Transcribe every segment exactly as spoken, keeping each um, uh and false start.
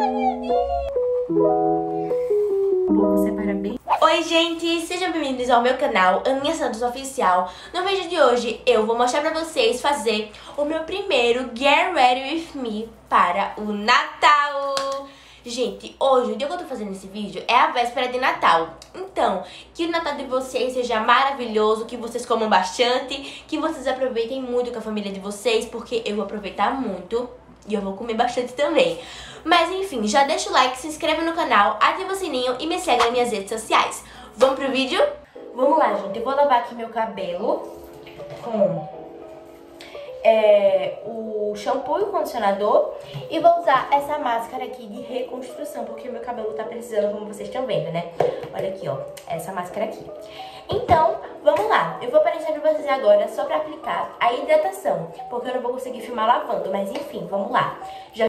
Vou separar bem. Oi gente, sejam bem-vindos ao meu canal, Aninha Santos Oficial. No vídeo de hoje eu vou mostrar pra vocês fazer o meu primeiro Get Ready With Me para o Natal. Gente, hoje, o dia que eu tô fazendo esse vídeo é a véspera de Natal. Então, que o Natal de vocês seja maravilhoso, que vocês comam bastante, que vocês aproveitem muito com a família de vocês, porque eu vou aproveitar muito e eu vou comer bastante também. Mas enfim, já deixa o like, se inscreve no canal, ativa o sininho e me segue nas minhas redes sociais. Vamos pro vídeo? Vamos lá, gente. Eu vou lavar aqui meu cabelo com é, o shampoo e o condicionador. E vou usar essa máscara aqui de reconstrução, porque o meu cabelo tá precisando, como vocês estão vendo, né? Olha aqui, ó, essa máscara aqui. Então, vamos lá. Eu vou aparecer pra vocês agora só pra aplicar a hidratação, porque eu não vou conseguir filmar lavando, mas enfim, vamos lá. Já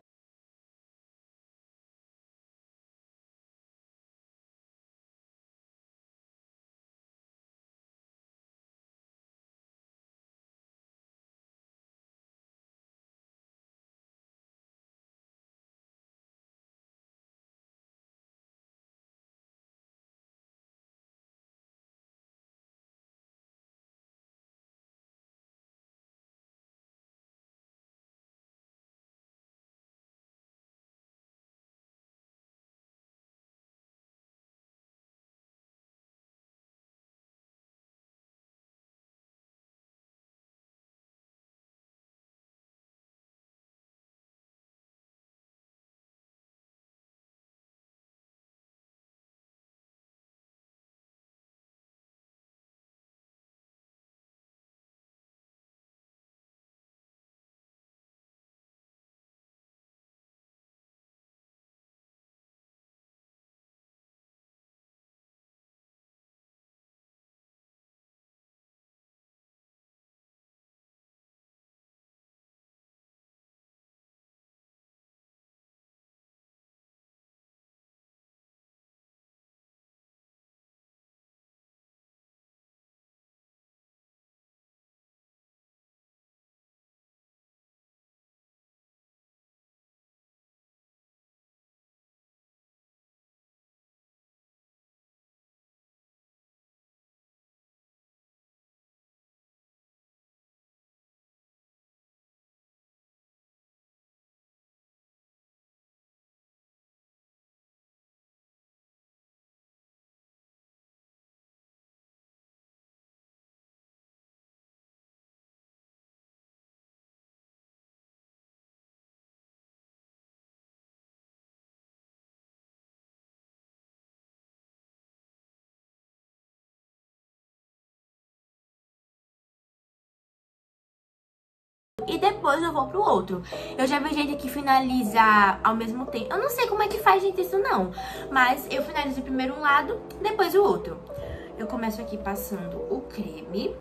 e depois eu vou pro outro. Eu já vi gente que finaliza ao mesmo tempo. Eu não sei como é que faz, gente, isso não. Mas eu finalizo primeiro um lado, depois o outro. Eu começo aqui passando o creme.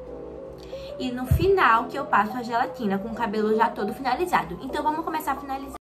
E no final que eu passo a gelatina com o cabelo já todo finalizado. Então vamos começar a finalizar.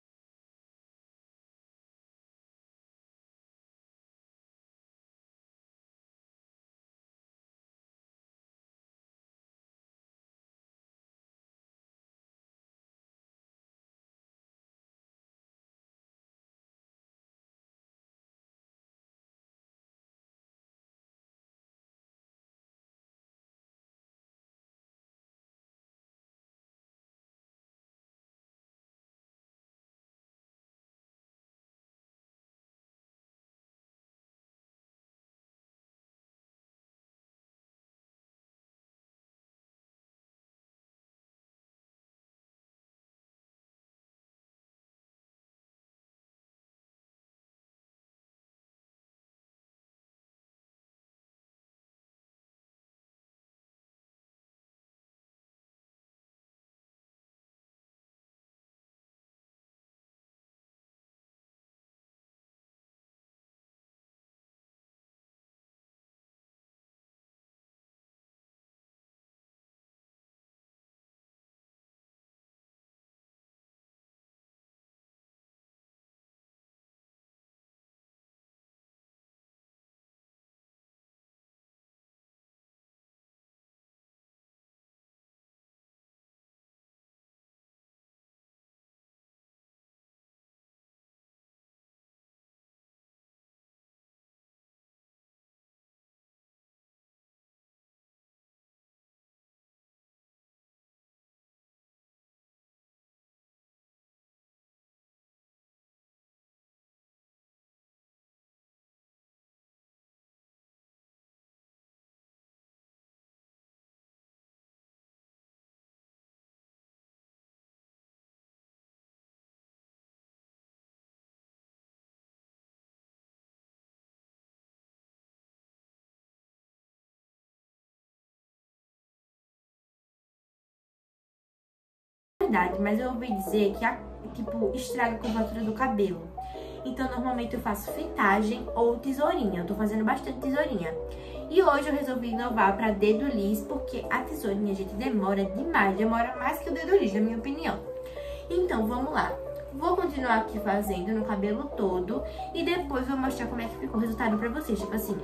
verdade, mas eu ouvi dizer que, a, tipo, estraga a curvatura do cabelo. Então, normalmente eu faço fitagem ou tesourinha. Eu tô fazendo bastante tesourinha. E hoje eu resolvi inovar pra dedo liso, porque a tesourinha, gente, demora demais. Demora mais que o dedo liso, na minha opinião. Então, vamos lá. Vou continuar aqui fazendo no cabelo todo e depois vou mostrar como é que ficou o resultado pra vocês, tipo assim.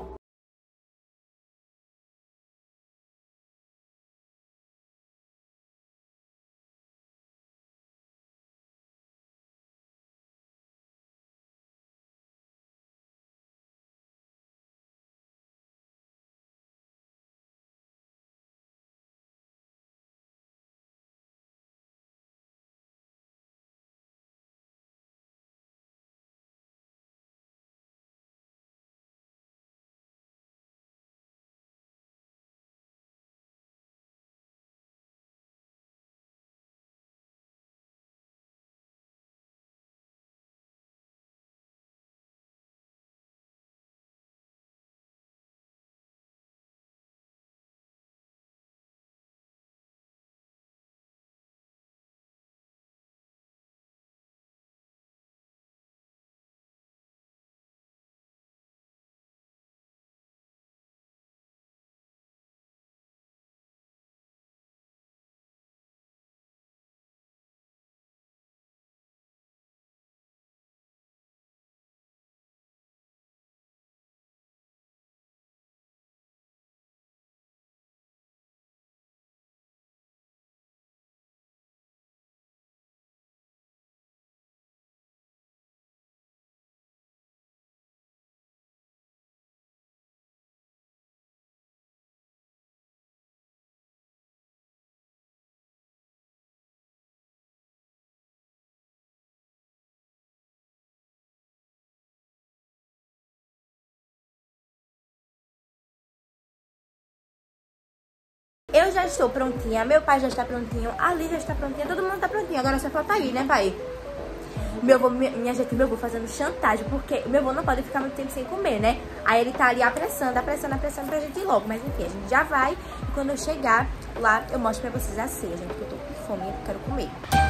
Eu já estou prontinha, meu pai já está prontinho, a Liz já está prontinha, todo mundo está prontinho. Agora só falta aí, né, pai? Meu avô, minha gente, meu avô fazendo chantagem, porque meu avô não pode ficar muito tempo sem comer, né? Aí ele tá ali apressando, apressando, apressando pra gente ir logo. Mas enfim, a gente já vai e quando eu chegar lá, eu mostro pra vocês a ceia, gente, porque eu tô com fome e eu quero comer.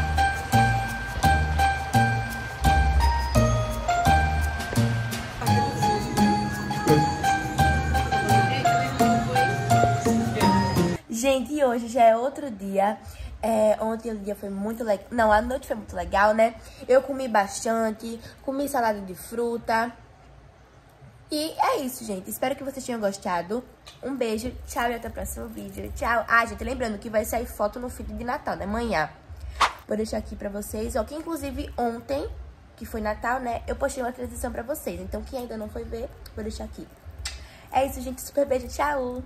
Gente, e hoje já é outro dia. É, ontem o dia foi muito legal. Não, a noite foi muito legal, né? Eu comi bastante, comi salada de fruta. E é isso, gente. Espero que vocês tenham gostado. Um beijo, tchau e até o próximo vídeo. Tchau. Ah, gente, lembrando que vai sair foto no feed de Natal, né? Amanhã. Vou deixar aqui pra vocês, ó. Que inclusive ontem, que foi Natal, né? Eu postei uma transição pra vocês. Então, quem ainda não foi ver, vou deixar aqui. É isso, gente. Super beijo, tchau.